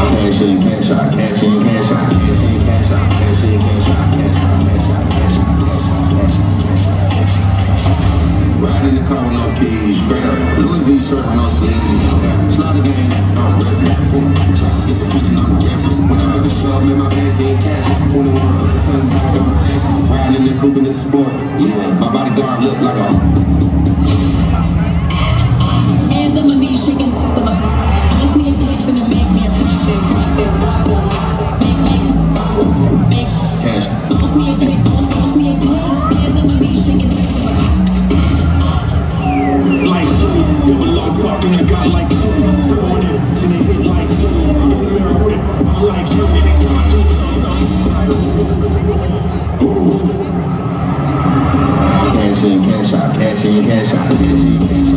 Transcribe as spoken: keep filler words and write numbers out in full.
Cash in, cash out, cash in, cash out, cash in, cash out, cash in, cash out, cash out, cash out, cash out, cash out, cash out, cash out. Ride in the car with no keys, straight up. Louis V shirt with no sleeves. Slaughter gang, I'm reppin'. Get the preaching on the record. When I make a show, make my bank in cash. twenty-one, riding in the coupe in the sport. Yeah, my bodyguard look like a. Hands on my knees, shaking to my. Post me a pic and make me a profit. Make, make, make cash. Post me a pic, post, post me a pic. Hands on my knees, shaking to my. Like food, give a lot talking, I got like food. Throwing it, till they hit like food. I'm in the mirror with it, I'm like you. Anytime I do something, ooh. Cash in, cash out, cash in, cash out, cash in, cash out.